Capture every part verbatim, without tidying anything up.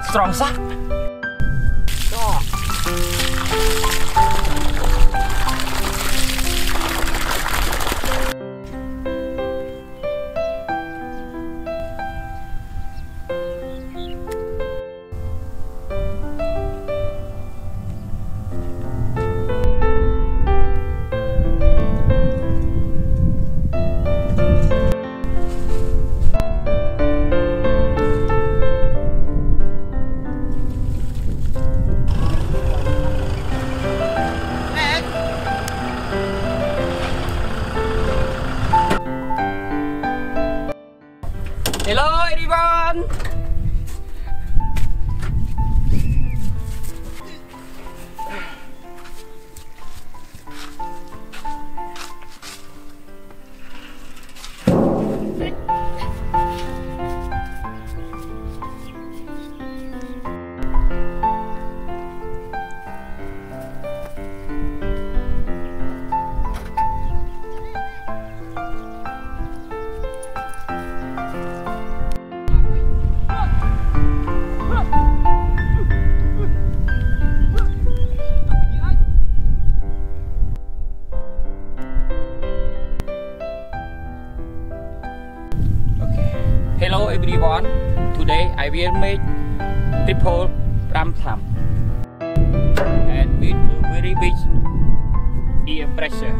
strong sak. Strong. Hello everyone. Hello everyone, today I will make triple ram thumb and with a very big ear pressure.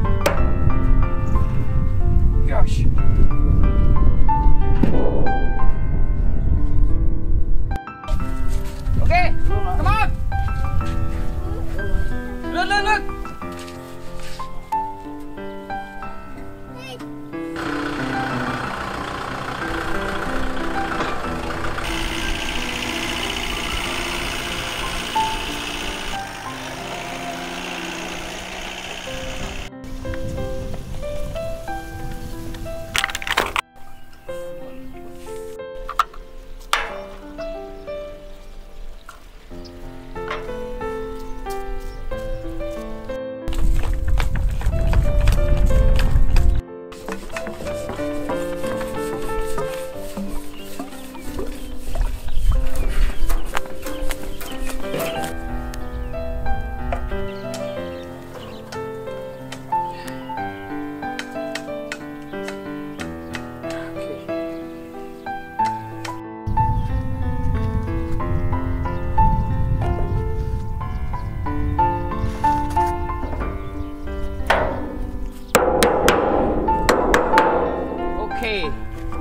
Gosh. Okay, come on. Look, look, look. Okay.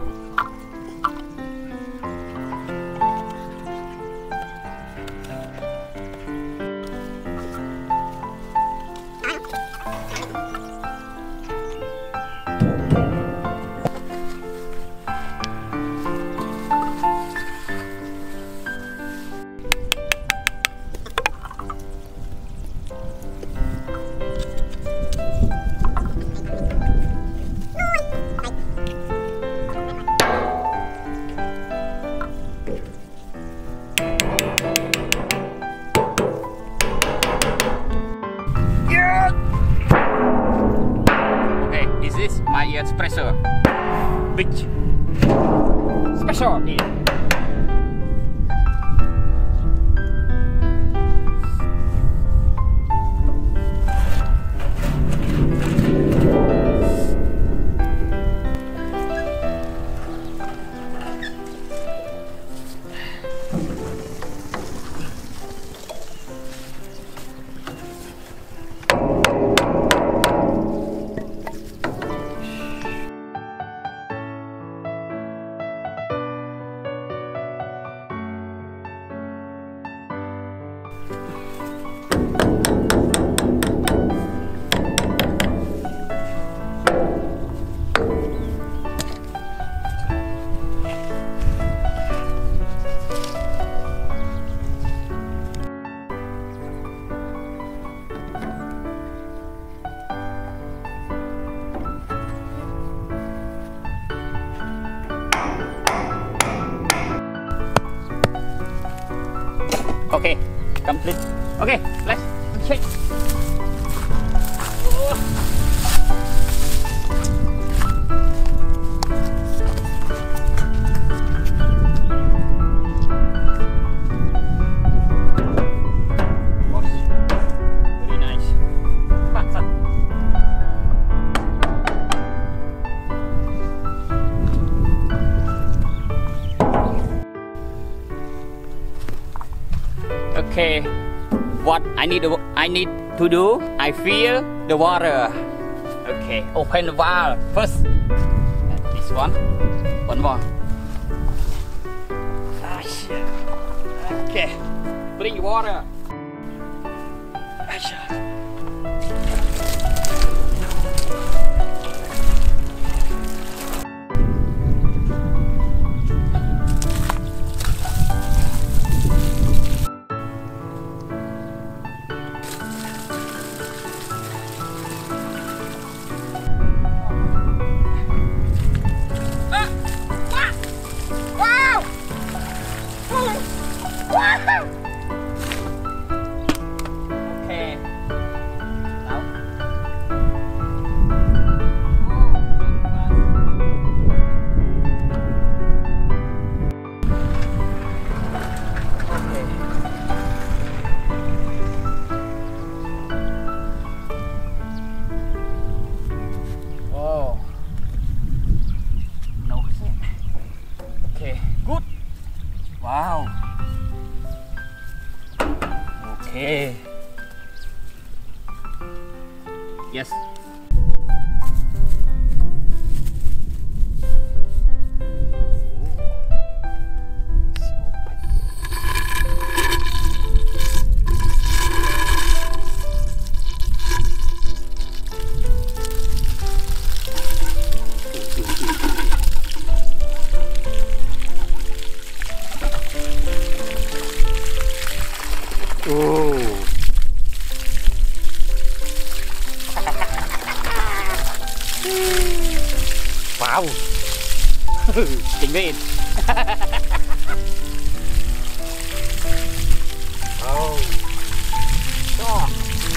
This is my espresso, big special here. Okay, complete. Okay, let's check. Okay, what I need to, I need to do, I feel the water. Okay, open the valve first. This one, one more. Okay, bring water. Wow. Okay. Yes. Oh. Wow. Chính viên. Oh. Oh.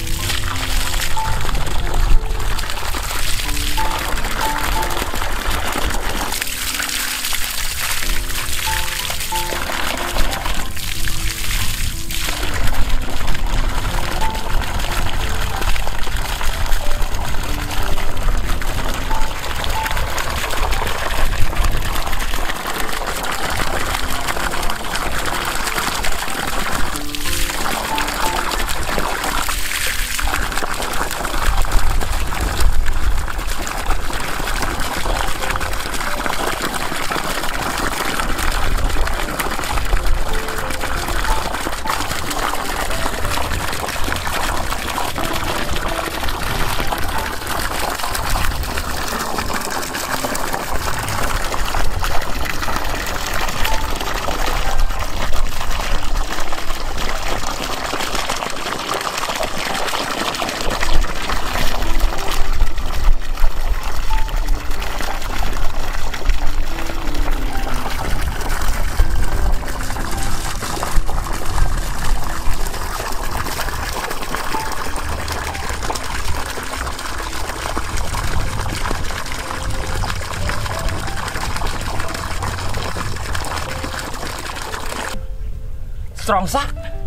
Strong sack.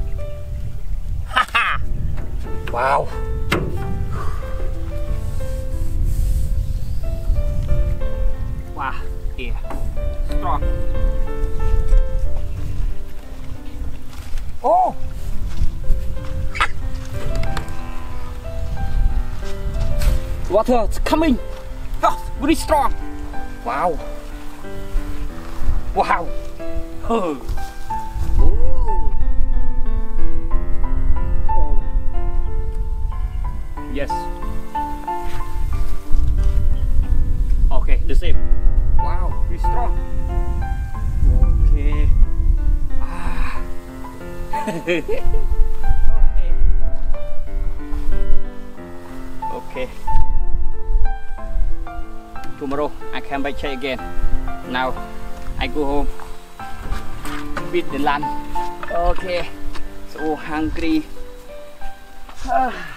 Haha. Wow. Wow. Yeah. Strong. Oh. Water is coming. Oh, very strong. Wow. Wow. Oh. Yes. Okay, the same. Wow, very strong. Okay. Ah. Okay. Okay. Tomorrow I come back check again. Now I go home with the lunch. Okay. So hungry. Ah.